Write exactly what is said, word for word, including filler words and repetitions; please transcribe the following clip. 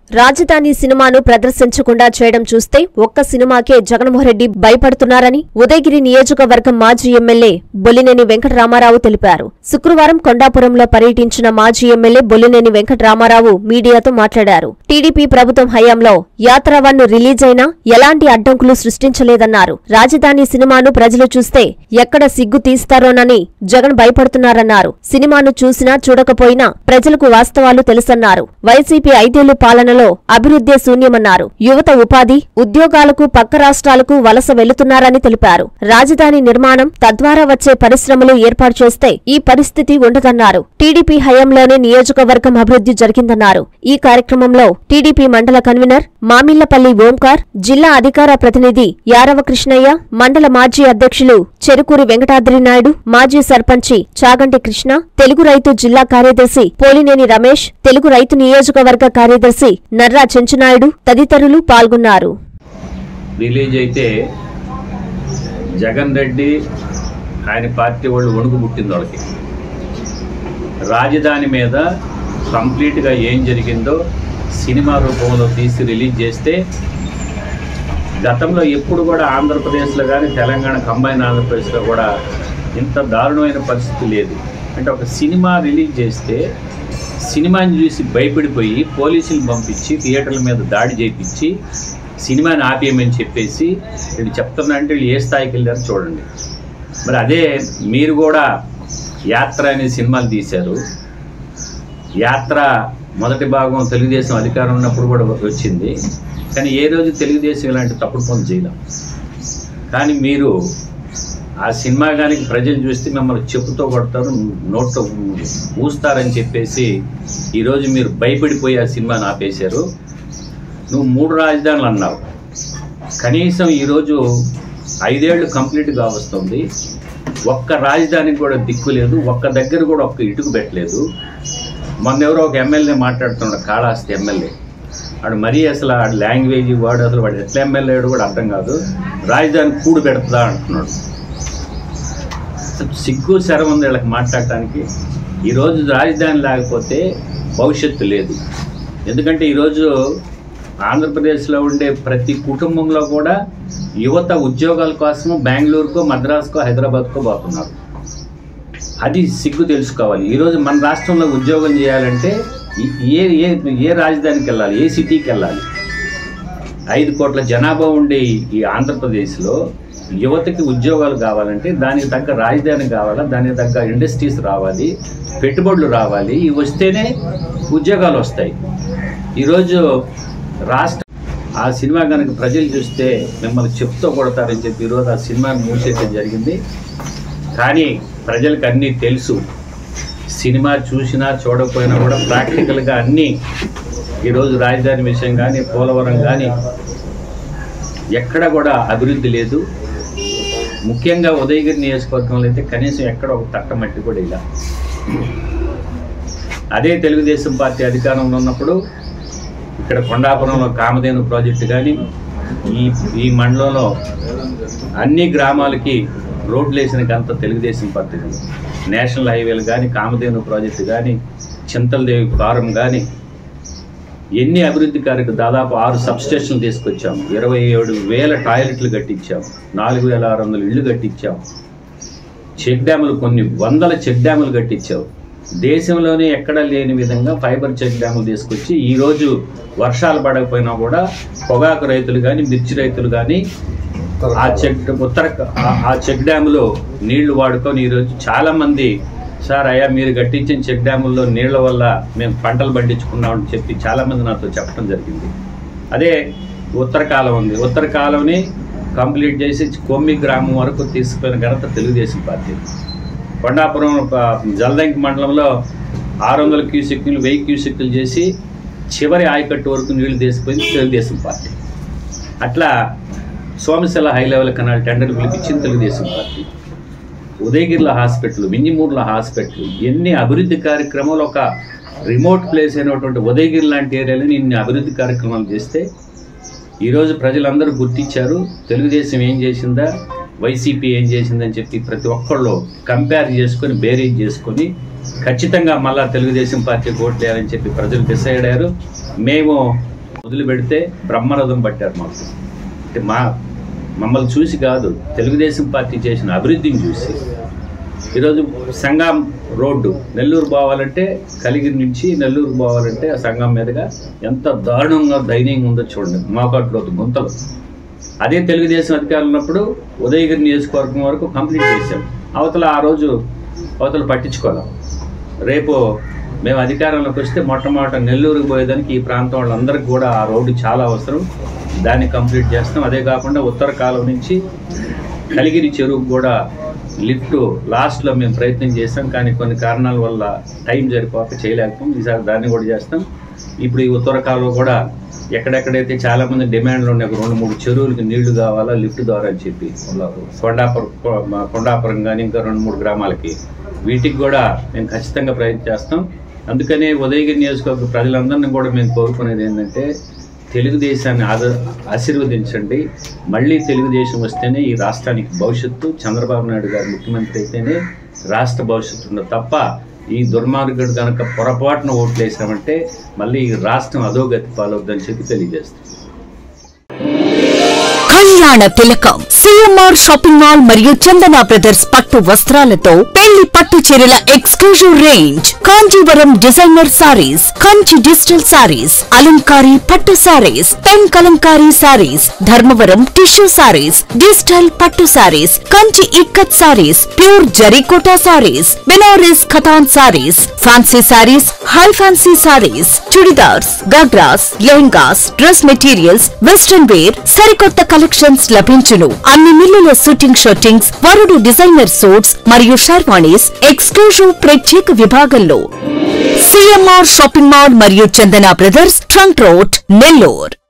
రాజధాని సినిమాను ప్రదర్శించకుండా చేయడం చూస్తే ఒక్క సినిమాకే జగన్మోహన్ రెడ్డి భయపడుతున్నారని ఉదయగిరి నియోజకవర్గం మాజీ ఎమ్మెల్యే బొలినేని వెంకటరామారావు తెలిపారు. శుక్రవారం కొండాపురంలో పర్యటించిన మాజీ ఎమ్మెల్యే బొలినేని వెంకటరామారావు మీడియాతో మాట్లాడారు. టీడీపీ ప్రభుత్వం హయాంలో యాత్ర వన్ రిలీజ్ అయినా ఎలాంటి అడ్డంకులు సృష్టించలేదన్నారు. రాజధాని సినిమాను ప్రజలు చూస్తే ఎక్కడ సిగ్గు తీస్తారోనని జగన్ భయపడుతున్నారన్నారు. సినిమాను చూసినా చూడకపోయినా ప్రజలకు వాస్తవాలు తెలుసన్నారు. వైసీపీ ఐదేళ్లు పాలన అభివృద్ధి శూన్యమన్నారు. యువత ఉపాధి ఉద్యోగాలకు పక్క రాష్ట్రాలకు వలస వెళుతున్నారని తెలిపారు. రాజధాని నిర్మాణం తద్వారా వచ్చే పరిశ్రమలు ఏర్పాటు చేస్తే ఈ పరిస్థితి ఉండదన్నారు. టీడీపీ హయాంలోనే నియోజకవర్గం అభివృద్ధి జరిగిందన్నారు. ఈ కార్యక్రమంలో టీడీపీ మండల కన్వీనర్ మామిళ్లపల్లి ఓంకార్, జిల్లా అధికార ప్రతినిధి యారవ కృష్ణయ్య, మండల మాజీ అధ్యక్షులు చెరుకూరి వెంకటాద్రి నాయుడు, మాజీ సర్పంచి చాగంటి కృష్ణ, తెలుగు రైతు జిల్లా కార్యదర్శి పోలినేని రమేష్, తెలుగు రైతు నియోజకవర్గ కార్యదర్శి నర్రా చెంచునాయుడు తదితరులు పాల్గొన్నారు. రిలీజ్ అయితే జగన్ రెడ్డి ఆయన పార్టీ వాళ్ళు వణుకు పుట్టింది. వాళ్ళకి రాజధాని మీద కంప్లీట్గా ఏం జరిగిందో సినిమా రూపంలో తీసి రిలీజ్ చేస్తే గతంలో ఎప్పుడు కూడా ఆంధ్రప్రదేశ్లో కానీ తెలంగాణ కంబైన్ ఆంధ్రప్రదేశ్లో కూడా ఇంత దారుణమైన పరిస్థితి లేదు. అంటే ఒక సినిమా రిలీజ్ చేస్తే సినిమాని చూసి భయపడిపోయి పోలీసులు పంపించి థియేటర్ల మీద దాడి చేయించి సినిమాని ఆపేయమని చెప్పేసి వీళ్ళు చెప్తున్నా అంటే వీళ్ళు ఏ స్థాయికి వెళ్ళారో చూడండి. మరి అదే మీరు కూడా యాత్ర అనే సినిమాలు తీశారు. యాత్ర మొదటి భాగం తెలుగుదేశం అధికారం ఉన్నప్పుడు కూడా వచ్చింది. కానీ ఏ రోజు తెలుగుదేశం ఇలాంటి తప్పుడు పనులు చేయలేం. కానీ మీరు ఆ సినిమా కానీ ప్రజలు చూస్తే మిమ్మల్ని చెప్పుతో కొడతారు, నోట్లో ఊస్తారని చెప్పేసి ఈరోజు మీరు భయపడిపోయి ఆ సినిమాని ఆపేశారు. నువ్వు మూడు రాజధానులు అన్నావు. కనీసం ఈరోజు ఐదేళ్లు కంప్లీట్గా వస్తుంది. ఒక్క రాజధానికి కూడా దిక్కు లేదు. ఒక్క దగ్గర కూడా ఒక్క ఇటుకు పెట్టలేదు. మొన్న ఎవరో ఒక ఎమ్మెల్యే మాట్లాడుతున్నాడు, కాళహస్తి ఎమ్మెల్యే. వాడు మరీ అసలు ఆ లాంగ్వేజ్ వాడు అసలు వాడు ఎట్లా ఎమ్మెల్యే కూడా అర్థం కాదు. రాజధాని కూడు పెడుతుందా అంటున్నాడు. సిగ్గు శరం ఉంది వీళ్ళకి మాట్లాడటానికి. ఈరోజు రాజధాని లేకపోతే భవిష్యత్తు లేదు. ఎందుకంటే ఈరోజు ఆంధ్రప్రదేశ్లో ఉండే ప్రతి కుటుంబంలో కూడా యువత ఉద్యోగాల కోసం బెంగళూరుకో మద్రాసుకో హైదరాబాద్కో పోతున్నారు. అది సిగ్గు తెలుసుకోవాలి. ఈరోజు మన రాష్ట్రంలో ఉద్యోగం చేయాలంటే ఏ ఏ ఏ రాజధానికి వెళ్ళాలి, ఏ సిటీకి వెళ్ళాలి? ఐదు కోట్ల జనాభా ఉండే ఈ ఆంధ్రప్రదేశ్లో యువతకి ఉద్యోగాలు కావాలంటే దానికి తగ్గ రాజధాని కావాలా, దానికి తగ్గ ఇండస్ట్రీస్ రావాలి, పెట్టుబడులు రావాలి. ఇవి వస్తేనే ఉద్యోగాలు వస్తాయి. ఈరోజు రాష్ట్ర ఆ సినిమా కనుక ప్రజలు చూస్తే మిమ్మల్ని చెప్తూ కొడతారని చెప్పి ఈరోజు ఆ సినిమాని మూసేయడం జరిగింది. కానీ ప్రజలకు అన్నీ తెలుసు. సినిమా చూసినా చూడకపోయినా కూడా ప్రాక్టికల్గా అన్నీ ఈరోజు రాజధాని విషయం కానీ పోలవరం కానీ ఎక్కడ కూడా అభివృద్ధి లేదు. ముఖ్యంగా ఉదయగిరి నియోజకవర్గంలో అయితే కనీసం ఎక్కడ ఒక తట్టమట్టి కూడా ఇలా. అదే తెలుగుదేశం పార్టీ అధికారంలో ఉన్నప్పుడు ఇక్కడ కొండాపురంలో కామధేను ప్రాజెక్టు కానీ ఈ ఈ మండలంలో అన్ని గ్రామాలకి రోడ్లు వేసిన గంత తెలుగుదేశం పార్టీ. నేషనల్ హైవేలు కానీ కామధేను ప్రాజెక్టు కానీ చింతలదేవి ఫారం కానీ ఎన్ని అభివృద్ధి కార్యక్రమాలు, దాదాపు ఆరు సబ్స్టేషన్లు తీసుకొచ్చాము, ఇరవై ఏడు వేల టాయిలెట్లు కట్టించాము, నాలుగు వేల ఆరు వందల ఇళ్ళు కట్టించాము, చెక్ డ్యాములు కొన్ని వందల చెక్ డ్యాములు కట్టించావు. దేశంలోనే ఎక్కడ లేని విధంగా ఫైబర్ చెక్ డ్యాములు తీసుకొచ్చి ఈరోజు వర్షాలు పడకపోయినా కూడా పొగాకు రైతులు కానీ మిర్చి రైతులు కానీ ఆ చెక్ ఉత్తర ఆ చెక్ డ్యాములో నీళ్లు వాడుకొని ఈరోజు చాలామంది సార్ అయ్యా మీరు కట్టించిన చెక్ డ్యాముల్లో నీళ్ల వల్ల మేము పంటలు పండించుకున్నామని చెప్పి చాలామంది నాతో చెప్పడం జరిగింది. అదే ఉత్తర కాలం ఉంది. ఉత్తర కాలంని కంప్లీట్ చేసి కొమ్మి గ్రామం వరకు తీసుకుపోయిన ఘనత తెలుగుదేశం పార్టీ. కొండాపురం జలదంకి మండలంలో ఆరు వందల క్యూసెక్లు వెయ్యి క్యూసెక్లు చేసి చివరి ఆయకట్టు వరకు నీళ్లు తీసుకుపోయింది తెలుగుదేశం పార్టీ. అట్లా సోమశిల హై లెవెల్ కెనాల్ టెండర్లు పిలిపించింది తెలుగుదేశం పార్టీ. ఉదయగిరిలో హాస్పిటల్, మింజిమూరులో హాస్పిటల్, ఎన్ని అభివృద్ధి కార్యక్రమాలు ఒక రిమోట్ ప్లేస్ అయినటువంటి ఉదయగిరి లాంటి ఏరియాలో ఇన్ని అభివృద్ధి కార్యక్రమాలు చేస్తే ఈరోజు ప్రజలందరూ గుర్తించారు. తెలుగుదేశం ఏం చేసిందా, వైసీపీ ఏం చేసిందని చెప్పి ప్రతి ఒక్కళ్ళు కంపేర్ చేసుకొని బేరీజ్ చేసుకొని ఖచ్చితంగా మళ్ళా తెలుగుదేశం పార్టీ ఓట్లు వేయాలని చెప్పి ప్రజలు డిసైడ్ అయ్యారు. మేము మొదలు పెడితే బ్రహ్మరథం పట్టారు మాకు. అంటే మా మమ్మల్ని చూసి కాదు, తెలుగుదేశం పార్టీ చేసిన అభివృద్ధిని చూసి. ఈరోజు సంగం రోడ్డు నెల్లూరు పోవాలంటే, కలిగిరి నుంచి నెల్లూరు పోవాలంటే ఆ సంగం మీదుగా ఎంత దారుణంగా దయనీయంగా ఉందో చూడండి, మోకాట్లో గుంతలు. అదే తెలుగుదేశం అధికారులు ఉన్నప్పుడు ఉదయగిరి నియోజకవర్గం వరకు కంప్లీట్ చేశాం. అవతల ఆ రోజు అవతల పట్టించుకోలేం. రేపు మేము అధికారంలోకి వస్తే మొట్టమొదట నెల్లూరుకు పోయేదానికి ఈ ప్రాంతం వాళ్ళందరికీ కూడా ఆ రోడ్డు చాలా అవసరం, దాన్ని కంప్లీట్ చేస్తాం. అదే కాకుండా ఉత్తర కాలువ నుంచి కలిగిరి చెరువుకు కూడా లిఫ్ట్ లాస్ట్లో మేము ప్రయత్నం చేస్తాం, కానీ కొన్ని కారణాల వల్ల టైం సరిపోక చేయలేకపోయాం. ఈసారి దాన్ని కూడా చేస్తాం. ఇప్పుడు ఈ ఉత్తర కాలువ కూడా ఎక్కడెక్కడైతే చాలామంది డిమాండ్లు ఉన్నాయి, ఒక రెండు మూడు చెరువులకి నీళ్లు కావాలా లిఫ్ట్ ద్వారా అని చెప్పి కొండాపురం కొండాపురం కానీ ఇంకా రెండు మూడు గ్రామాలకి, వీటికి కూడా మేము ఖచ్చితంగా ప్రయత్నం చేస్తాం. అందుకనే ఉదయగిరి నియోజకవర్గ ప్రజలందరినీ కూడా మేము కోరుకునేది ఏంటంటే, తెలుగుదేశాన్ని ఆద ఆశీర్వదించండి. మళ్ళీ తెలుగుదేశం వస్తేనే ఈ రాష్ట్రానికి భవిష్యత్తు, చంద్రబాబు నాయుడు గారు ముఖ్యమంత్రి అయితేనే రాష్ట్ర భవిష్యత్తు ఉండదు తప్ప, ఈ దుర్మార్గుడు కనుక పొరపాటున ఓట్లు వేసామంటే మళ్ళీ ఈ రాష్ట్రం అధోగతి పాలవుద్దని చెప్పి తెలియజేస్తాం. కళ్యాణ తిలకం సిఎంఆర్ షాపింగ్ మాల్ మరియు చందన బ్రదర్స్ పట్టు వస్త్రాలతో పెళ్లి పట్టు చీరల exclusive range, Kanjeevaram designer saris, Kanchi digital saris, అలంకారీ పట్టు saris, pen kalamkari saris, Dharmavaram tissue saris, digital పట్టు saris, Kanchi ikkat saris, pure జరీకోటా సారీస్, బెనారస్ ఖతాన్ saris, fancy saris, high fancy saris, churidars, ghagras, lehengas, dress materials, western wear, సరికొత్త కలెక్షన్స్ లభించును. అన్ని మిల్లుల షూటింగ్ షూటింగ్స్, వరుడు డిజైనర్ సూట్స్ మరియు షర్వాణీస్ ఎక్స్క్లూజివ్ ప్రత్యేక విభాగంలో. సిఎంఆర్ షాపింగ్ మాల్ మరియు Chandana brothers, trunk road, Nellore.